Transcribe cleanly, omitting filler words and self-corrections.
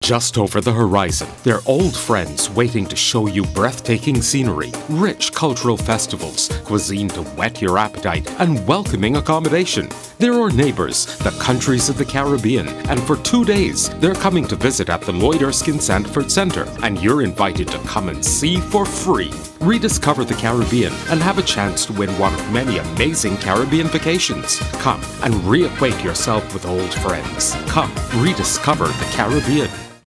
just over the horizon. They're old friends waiting to show you breathtaking scenery, rich cultural festivals, cuisine to whet your appetite, and welcoming accommodation. They're our neighbors, the countries of the Caribbean, and for 2 days, they're coming to visit at the Lloyd Erskine Sandford Centre, and you're invited to come and see for free. Rediscover the Caribbean and have a chance to win one of many amazing Caribbean vacations. Come and reacquaint yourself with old friends. Come rediscover the Caribbean.